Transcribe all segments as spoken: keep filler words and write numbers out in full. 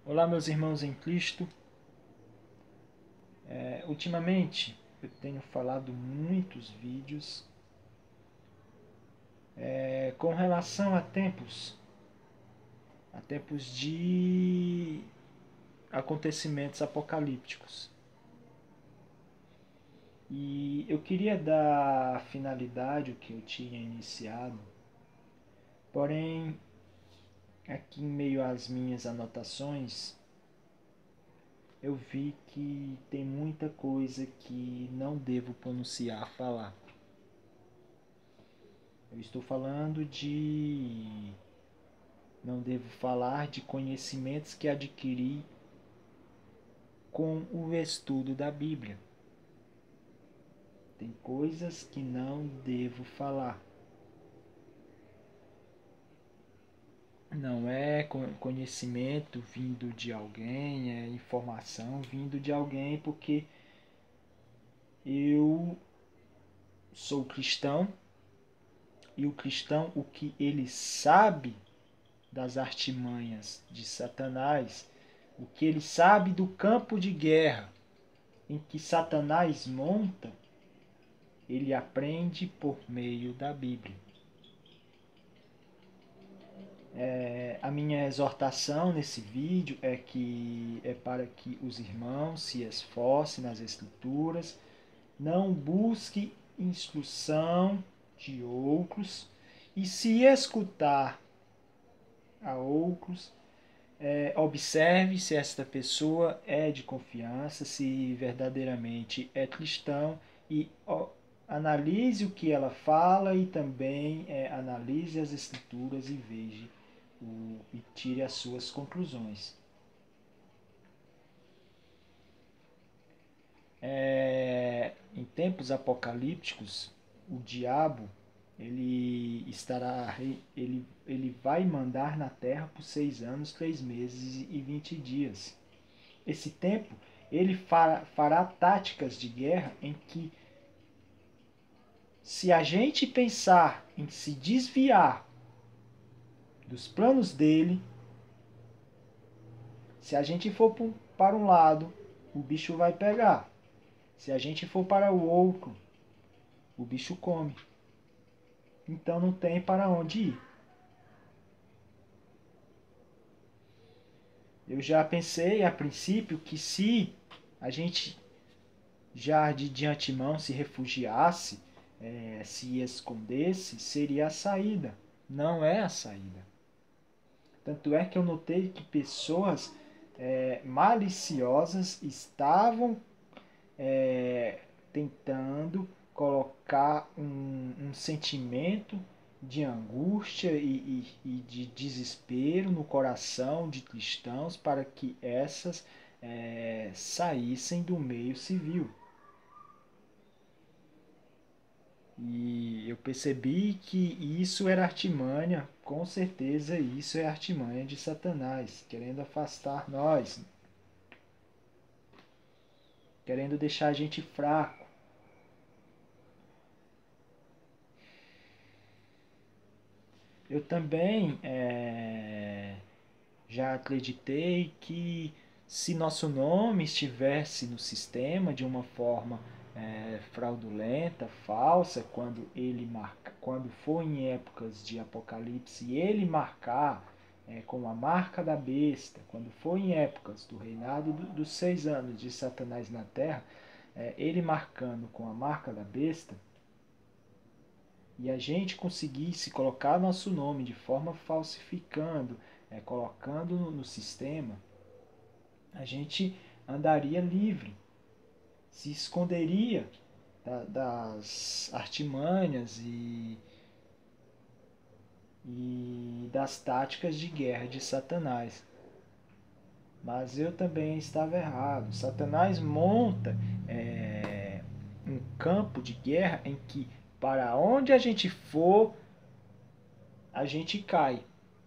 Olá, meus irmãos em Cristo. É, ultimamente eu tenho falado muitos vídeos é, com relação a tempos, a tempos de acontecimentos apocalípticos. E eu queria dar finalidade ao que eu tinha iniciado, porém, aqui em meio às minhas anotações, eu vi que tem muita coisa que não devo pronunciar, falar. Eu estou falando de... Não devo falar de conhecimentos que adquiri com o estudo da Bíblia. Tem coisas que não devo falar. Não é conhecimento vindo de alguém, é informação vindo de alguém, porque eu sou cristão e o cristão, o que ele sabe das artimanhas de Satanás, o que ele sabe do campo de guerra em que Satanás monta, ele aprende por meio da Bíblia. É, a minha exortação nesse vídeo é que é para que os irmãos se esforcem nas Escrituras, não busque instrução de outros e se escutar a outros, é, observe se esta pessoa é de confiança, se verdadeiramente é cristão e ó, analise o que ela fala e também é, analise as escrituras e veja o, e tire as suas conclusões. É, em tempos apocalípticos, o diabo ele estará ele, ele vai mandar na terra por seis anos, três meses e vinte dias. Esse tempo ele fará, fará táticas de guerra em que, se a gente pensar em se desviar dos planos dele, se a gente for para um lado, o bicho vai pegar. Se a gente for para o outro, o bicho come. Então não tem para onde ir. Eu já pensei a princípio que se a gente já de, de antemão se refugiasse, é, se escondesse, seria a saída. Não é a saída. Tanto é que eu notei que pessoas é, maliciosas estavam é, tentando colocar um, um sentimento de angústia e, e, e de desespero no coração de cristãos para que essas é, saíssem do meio civil. E eu percebi que isso era artimanha, com certeza isso é artimanha de Satanás, querendo afastar nós, querendo deixar a gente fraco. Eu também é, já acreditei que se nosso nome estivesse no sistema de uma forma é, fraudulenta, falsa, quando ele marca, quando for em épocas de Apocalipse, ele marcar é, com a marca da besta, quando for em épocas do reinado do, dos seis anos de Satanás na Terra, é, ele marcando com a marca da besta, e a gente conseguisse colocar nosso nome de forma falsificando, é, colocando no, no sistema, a gente andaria livre, se esconderia da, das artimanhas e, e das táticas de guerra de Satanás. Mas eu também estava errado. Satanás monta é, um campo de guerra em que, para onde a gente for, a gente cai.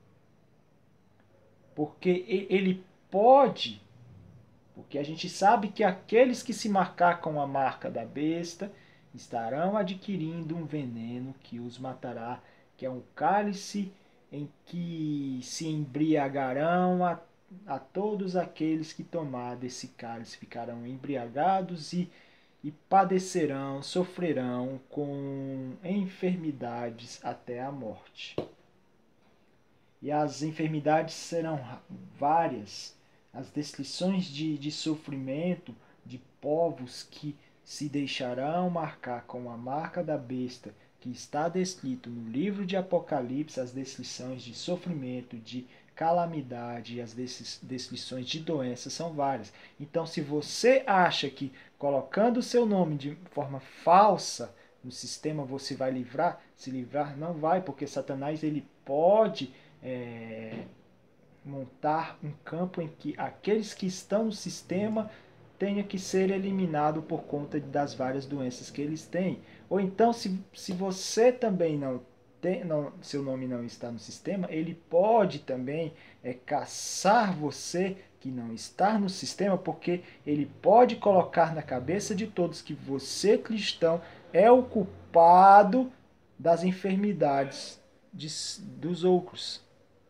Porque ele pode, porque a gente sabe que aqueles que se marcar com a marca da besta estarão adquirindo um veneno que os matará, que é um cálice em que se embriagarão a todos aqueles que tomar desse cálice ficarão embriagados e, e padecerão, sofrerão com enfermidades até a morte. E as enfermidades serão várias, as descrições de, de sofrimento de povos que se deixarão marcar com a marca da besta, que está descrito no livro de Apocalipse, as descrições de sofrimento, de calamidade e as descrições de doenças são várias. Então, se você acha que colocando o seu nome de forma falsa no sistema você vai livrar, se livrar, não vai, porque Satanás ele pode é, montar um campo em que aqueles que estão no sistema tenha que ser eliminado por conta das várias doenças que eles têm. Ou então, se, se você também não tem, não, seu nome não está no sistema, ele pode também é, caçar você que não está no sistema, porque ele pode colocar na cabeça de todos que você, cristão, é o culpado das enfermidades de, dos outros.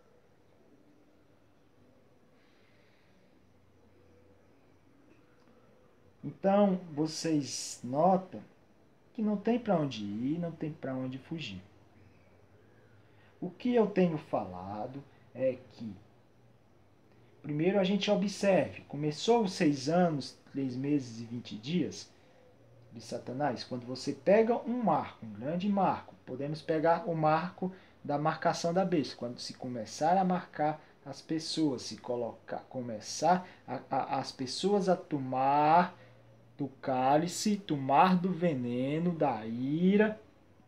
Então, vocês notam que não tem para onde ir, não tem para onde fugir. O que eu tenho falado é que, primeiro a gente observe, começou os seis anos, três meses e vinte dias de Satanás, quando você pega um marco, um grande marco, podemos pegar o marco da marcação da besta, quando se começar a marcar as pessoas, se colocar, começar a, a, as pessoas a tomar do cálice, tomar do veneno, da ira,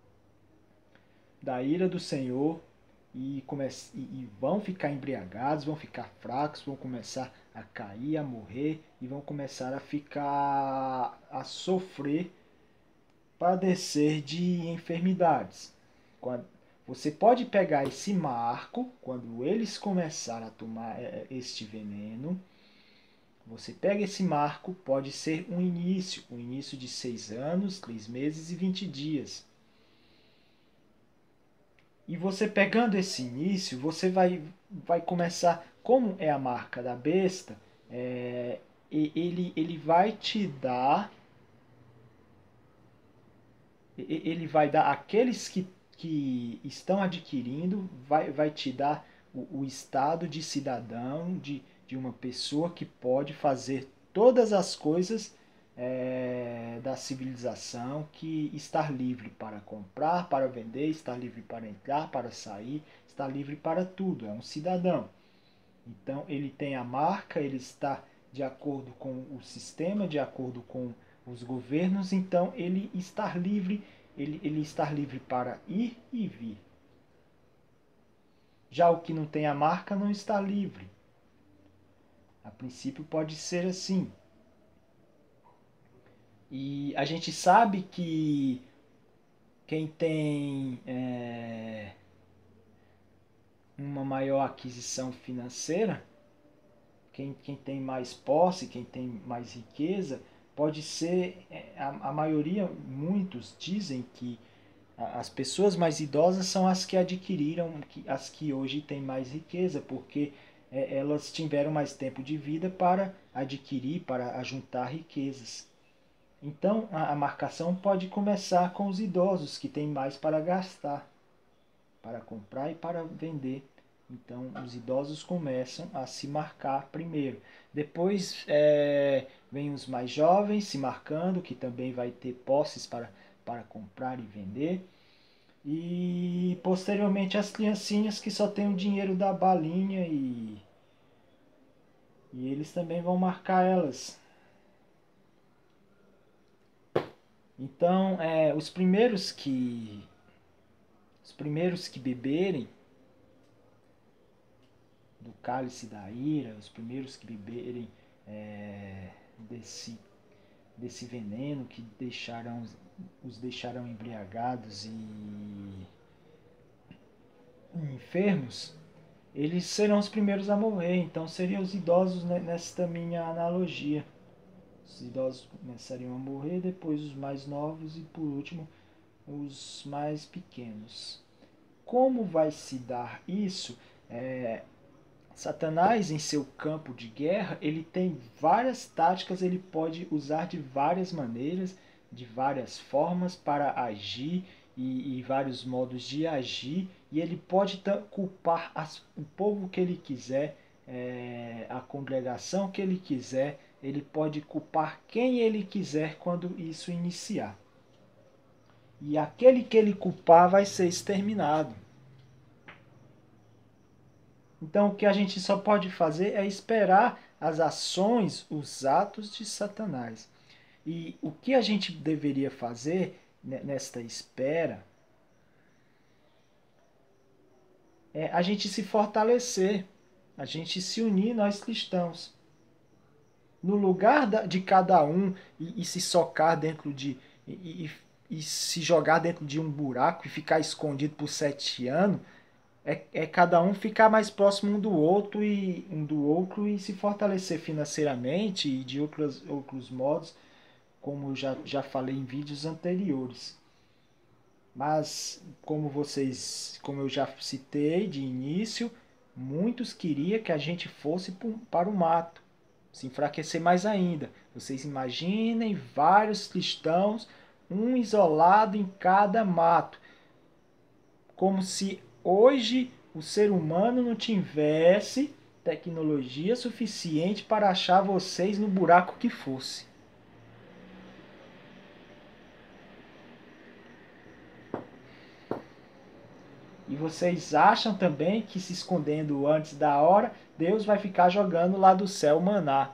da ira do Senhor, e, e, e vão ficar embriagados, vão ficar fracos, vão começar a cair, a morrer, e vão começar a ficar, a sofrer, padecer de enfermidades. Quando, você pode pegar esse marco, quando eles começarem a tomar este veneno, você pega esse marco, pode ser um início, um início de seis anos, três meses e vinte dias. E você pegando esse início, você vai, vai começar, como é a marca da besta, é, ele, ele vai te dar, ele vai dar aqueles que, que estão adquirindo, vai, vai te dar o, o estado de cidadão, de, de uma pessoa que pode fazer todas as coisas é, da civilização, que estar livre para comprar, para vender, estar livre para entrar, para sair, estar livre para tudo, é um cidadão. Então ele tem a marca, ele está de acordo com o sistema, de acordo com os governos, então ele estar livre, ele, ele estar livre para ir e vir. Já o que não tem a marca não está livre. A princípio pode ser assim. E a gente sabe que quem tem é, uma maior aquisição financeira, quem, quem tem mais posse, quem tem mais riqueza, pode ser, a, a maioria, muitos dizem que as pessoas mais idosas são as que adquiriram, as que hoje têm mais riqueza, porque é, elas tiveram mais tempo de vida para adquirir, para juntar riquezas. Então, a, a marcação pode começar com os idosos, que têm mais para gastar, para comprar e para vender. Então, os idosos começam a se marcar primeiro. Depois, é, vem os mais jovens se marcando, que também vai ter posses para, para comprar e vender. E, posteriormente, as criancinhas que só têm o dinheiro da balinha e, e eles também vão marcar elas. Então, é, os primeiros que os primeiros que beberem do cálice da ira, os primeiros que beberem é, desse, desse veneno que deixarão, os deixarão embriagados e enfermos, eles serão os primeiros a morrer. Então seriam os idosos nesta minha analogia. Os idosos começariam a morrer, depois os mais novos e por último os mais pequenos. Como vai se dar isso? É, Satanás, em seu campo de guerra, ele tem várias táticas, ele pode usar de várias maneiras, de várias formas para agir e, e vários modos de agir, e ele pode culpar as, o povo que ele quiser, é, a congregação que ele quiser, ele pode culpar quem ele quiser quando isso iniciar. E aquele que ele culpar vai ser exterminado. Então, o que a gente só pode fazer é esperar as ações, os atos de Satanás. E o que a gente deveria fazer nesta espera é a gente se fortalecer, a gente se unir, nós cristãos. No lugar de cada um e, e se socar dentro de... E, e, e se jogar dentro de um buraco e ficar escondido por sete anos, É, é cada um ficar mais próximo um do outro e um do outro e se fortalecer financeiramente e de outros, outros modos, como eu já, já falei em vídeos anteriores. Mas como vocês, como eu já citei de início, muitos queriam que a gente fosse para o mato, se enfraquecer mais ainda. Vocês imaginem vários cristãos, um isolado em cada mato, como se hoje o ser humano não tivesse tecnologia suficiente para achar vocês no buraco que fosse. E vocês acham também que se escondendo antes da hora, Deus vai ficar jogando lá do céu maná.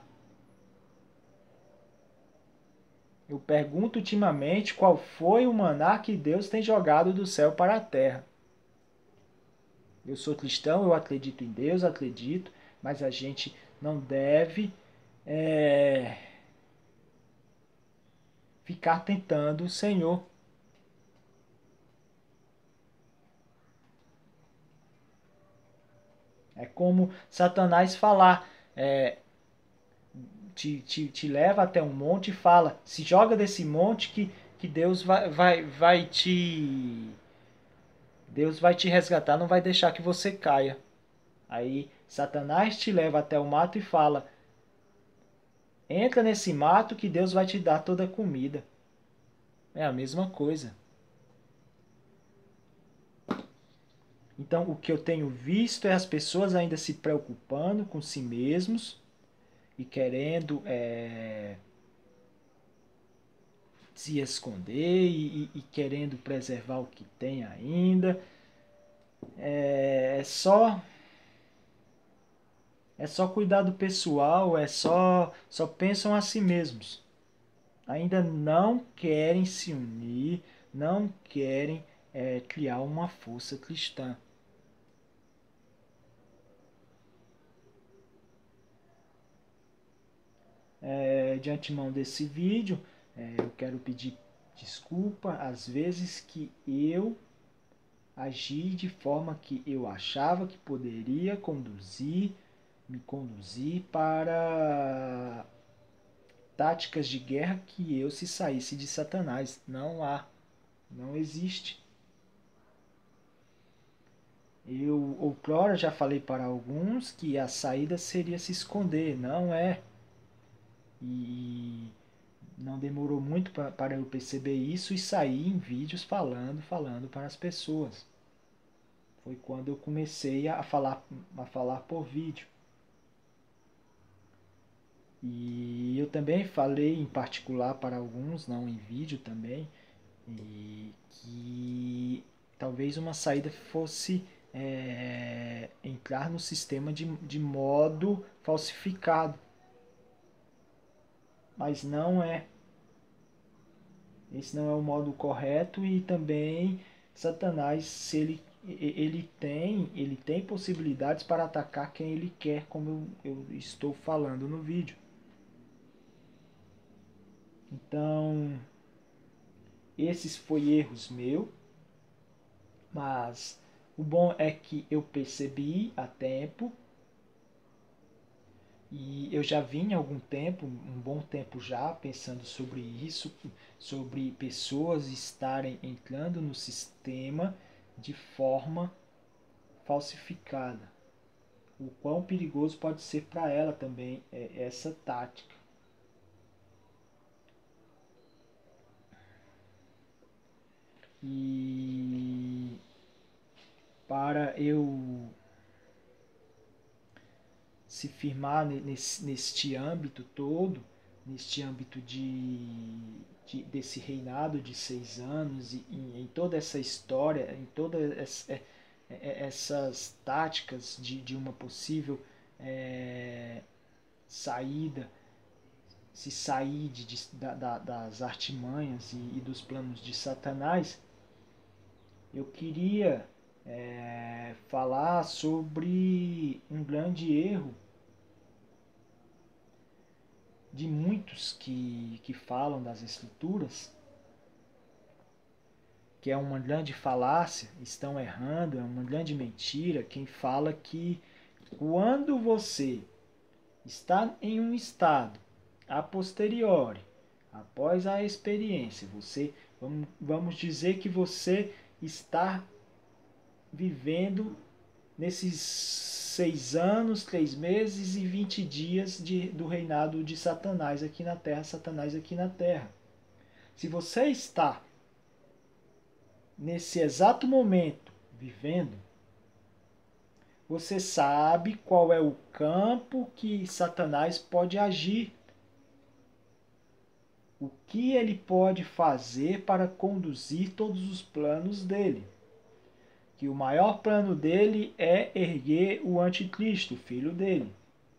Eu pergunto ultimamente qual foi o maná que Deus tem jogado do céu para a terra. Eu sou cristão, eu acredito em Deus, acredito, mas a gente não deve é, ficar tentando o Senhor. É como Satanás falar, é, te, te, te leva até um monte e fala, se joga desse monte que, que Deus vai, vai, vai te... Deus vai te resgatar, não vai deixar que você caia. Aí Satanás te leva até o mato e fala, entra nesse mato que Deus vai te dar toda a comida. É a mesma coisa. Então, o que eu tenho visto é as pessoas ainda se preocupando com si mesmos e querendo é, se esconder e, e querendo preservar o que tem ainda. É, é só é só cuidado pessoal, é só só pensam a si mesmos. Ainda não querem se unir, não querem é, criar uma força cristã. É, de antemão desse vídeo, é, eu quero pedir desculpa às vezes que eu agi de forma que eu achava que poderia conduzir, me conduzir para táticas de guerra que eu se saísse de Satanás. Não há, não existe. Eu outrora já falei para alguns que a saída seria se esconder, não é. E não demorou muito pra, para eu perceber isso e sair em vídeos falando, falando para as pessoas. Foi quando eu comecei a falar, a falar por vídeo. E eu também falei em particular para alguns, não em vídeo também, e que talvez uma saída fosse é, entrar no sistema de, de modo falsificado. Mas não é. Esse não é o modo correto e também Satanás, se ele, ele, tem, ele tem possibilidades para atacar quem ele quer, como eu, eu estou falando no vídeo. Então, esses foi erros meus, mas o bom é que eu percebi a tempo e eu já vinha há algum tempo, um bom tempo já, pensando sobre isso, sobre pessoas estarem entrando no sistema de forma falsificada. o quão perigoso pode ser para ela também é, essa tática. E para eu se firmar nesse, neste âmbito todo, neste âmbito de, de, desse reinado de seis anos, e em, em toda essa história, em todas essa, essas táticas de, de uma possível é, saída, se sair de, de, da, das artimanhas e, e dos planos de Satanás, eu queria é, falar sobre um grande erro de muitos que, que falam das Escrituras, que é uma grande falácia, estão errando, é uma grande mentira, quem fala que quando você está em um estado a posteriori, após a experiência, você, vamos, vamos dizer que você está vivendo nesses seis anos, três meses e vinte dias de, do reinado de Satanás aqui na Terra, Satanás aqui na Terra. Se você está nesse exato momento vivendo, você sabe qual é o campo que Satanás pode agir. O que ele pode fazer para conduzir todos os planos dele. Que o maior plano dele é erguer o anticristo, o filho dele.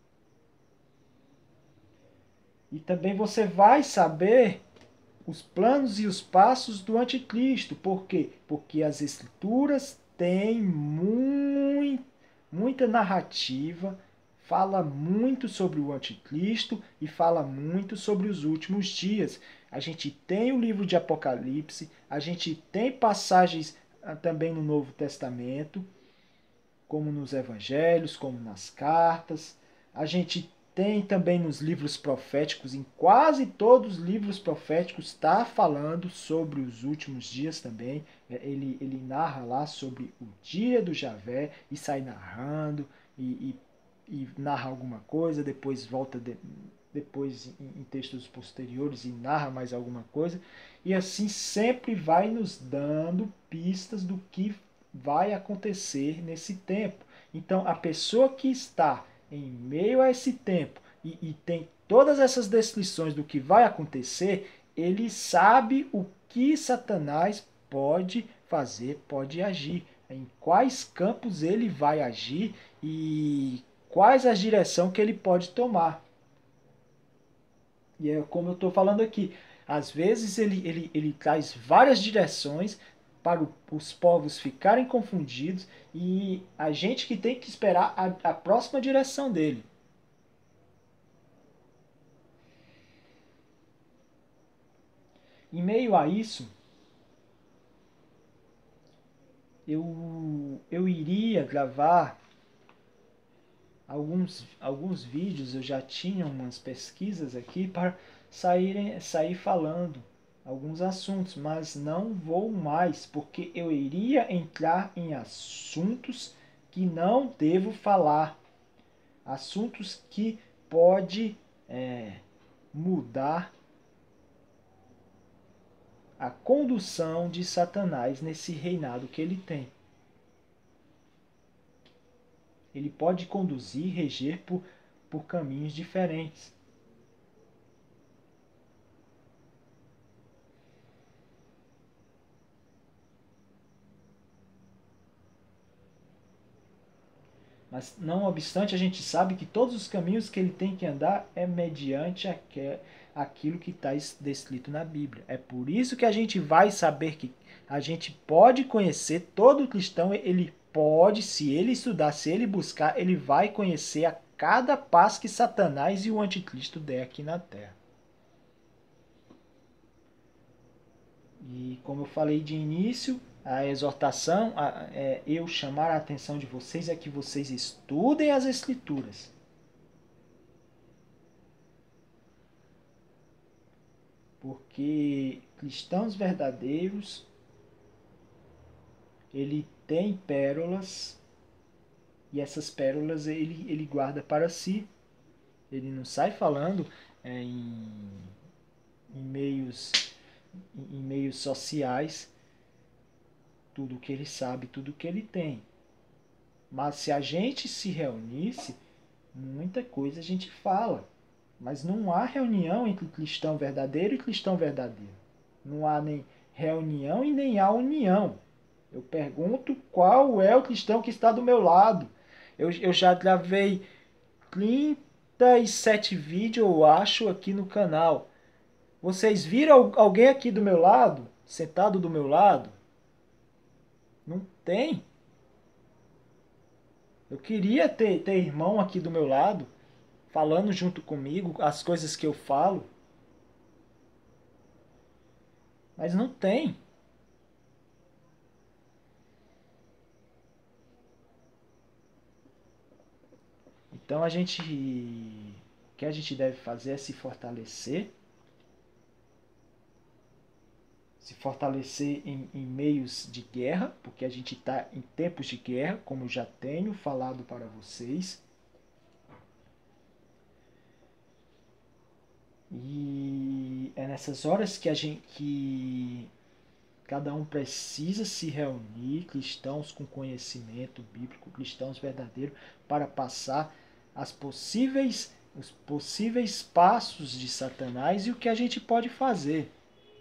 E também você vai saber os planos e os passos do anticristo. Por quê? Porque as escrituras têm muito, muita narrativa, fala muito sobre o anticristo e fala muito sobre os últimos dias. A gente tem o livro de Apocalipse, a gente tem passagens também no Novo Testamento, como nos evangelhos, como nas cartas. A gente tem também nos livros proféticos, em quase todos os livros proféticos está falando sobre os últimos dias também. Ele, ele narra lá sobre o dia do Javé e sai narrando e, e, e narra alguma coisa, depois volta de, depois em, em textos posteriores e narra mais alguma coisa. E assim sempre vai nos dando pistas do que vai acontecer nesse tempo. Então, a pessoa que está em meio a esse tempo e, e tem todas essas descrições do que vai acontecer, ele sabe o que Satanás pode fazer, pode agir, em quais campos ele vai agir e quais as direções que ele pode tomar. E é como eu estou falando aqui, às vezes ele, ele, ele traz várias direções para o, os povos ficarem confundidos e a gente que tem que esperar a, a próxima direção dele. Em meio a isso, eu, eu iria gravar alguns, alguns vídeos, eu já tinha umas pesquisas aqui para saírem, sair falando alguns assuntos, mas não vou mais, porque eu iria entrar em assuntos que não devo falar, assuntos que pode é, mudar a condução de Satanás nesse reinado que ele tem. Ele pode conduzir, reger por, por caminhos diferentes. Mas, não obstante, a gente sabe que todos os caminhos que ele tem que andar é mediante aquilo que está descrito na Bíblia. É por isso que a gente vai saber que a gente pode conhecer, todo cristão, ele pode, se ele estudar, se ele buscar, ele vai conhecer a cada passo que Satanás e o anticristo der aqui na Terra. E como eu falei de início, a exortação, a, é, eu chamar a atenção de vocês é que vocês estudem as Escrituras. Porque cristãos verdadeiros, ele tem pérolas e essas pérolas ele, ele guarda para si. Ele não sai falando é, em, em, meios, em meios sociais tudo o que ele sabe, tudo o que ele tem. Mas se a gente se reunisse, muita coisa a gente fala. Mas não há reunião entre cristão verdadeiro e cristão verdadeiro. Não há nem reunião e nem há união. Eu pergunto qual é o cristão que está do meu lado. Eu, eu já gravei trinta e sete vídeos, eu acho, aqui no canal. Vocês viram alguém aqui do meu lado? Sentado do meu lado? Não tem. Eu queria ter, ter irmão aqui do meu lado, falando junto comigo as coisas que eu falo. Mas não tem. Então a gente, o que a gente deve fazer é se fortalecer, se fortalecer em, em meios de guerra, porque a gente está em tempos de guerra, como eu já tenho falado para vocês. E é nessas horas que a gente, que cada um precisa se reunir, cristãos com conhecimento bíblico, cristãos verdadeiros, para passar as possíveis, os possíveis passos de Satanás e o que a gente pode fazer.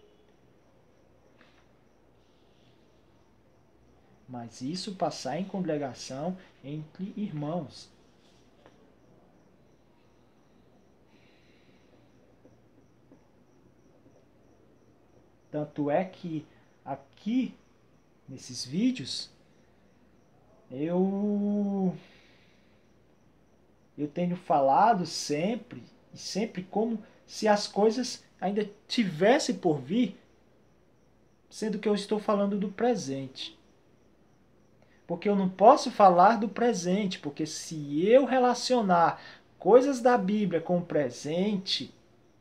Mas isso passar em congregação entre irmãos. Tanto é que aqui, nesses vídeos, eu, eu tenho falado sempre, e sempre como se as coisas ainda tivessem por vir, sendo que eu estou falando do presente. Porque eu não posso falar do presente, porque se eu relacionar coisas da Bíblia com o presente,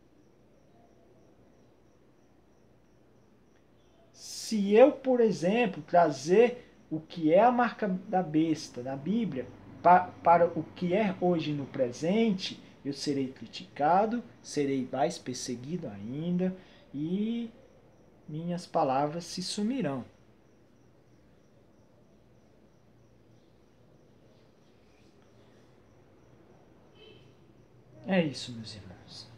se eu, por exemplo, trazer o que é a marca da besta na Bíblia para, para o que é hoje no presente, eu serei criticado, serei mais perseguido ainda e minhas palavras se sumirão. É isso, meus irmãos.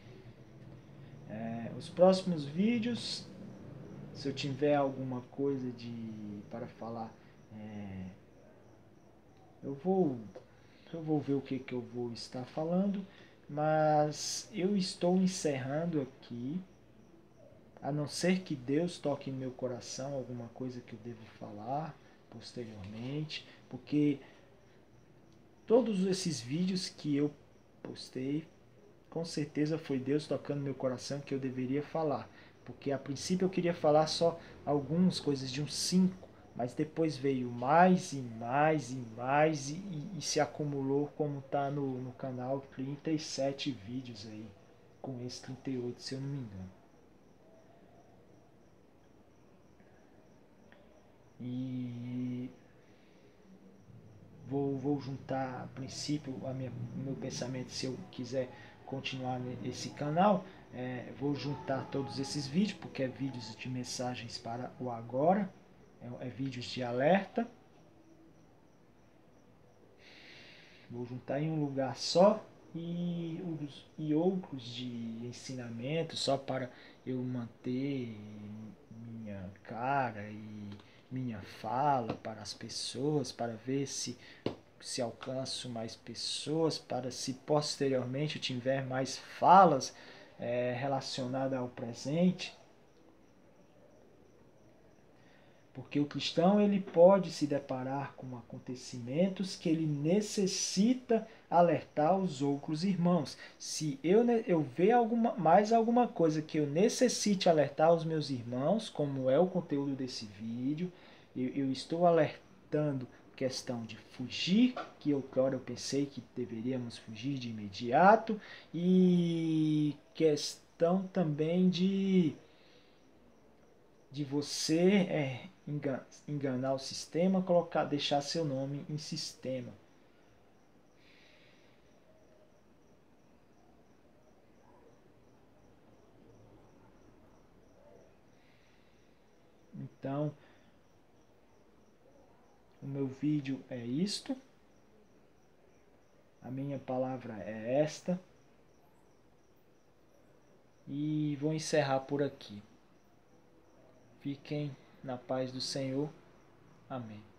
É, os próximos vídeos, se eu tiver alguma coisa de para falar, é, eu vou eu vou ver o que, que eu vou estar falando, mas eu estou encerrando aqui, a não ser que Deus toque em meu coração alguma coisa que eu devo falar posteriormente, porque todos esses vídeos que eu postei, com certeza foi Deus tocando no meu coração que eu deveria falar. Porque a princípio eu queria falar só algumas coisas de uns cinco, mas depois veio mais e mais e mais e, e, e se acumulou como está no, no canal trinta e sete vídeos aí, com esse trinta e oito se eu não me engano. E vou, vou juntar a princípio a minha, o meu pensamento, se eu quiser continuar nesse canal, é, vou juntar todos esses vídeos, porque é vídeos de mensagens para o agora, é, é vídeos de alerta. Vou juntar em um lugar só e, e outros de ensinamento só para eu manter minha cara e minha fala para as pessoas, para ver se se alcanço mais pessoas, para se posteriormente eu tiver mais falas é, relacionadas ao presente. Porque o cristão ele pode se deparar com acontecimentos que ele necessita alertar os outros irmãos. Se eu, eu ver alguma, mais alguma coisa que eu necessite alertar os meus irmãos, como é o conteúdo desse vídeo, eu, eu estou alertando questão de fugir, que outrora eu pensei que deveríamos fugir de imediato, e questão também de de você é, enganar o sistema, colocar, deixar seu nome em sistema. Então, o meu vídeo é isto. A minha palavra é esta. E vou encerrar por aqui. Fiquem na paz do Senhor. Amém.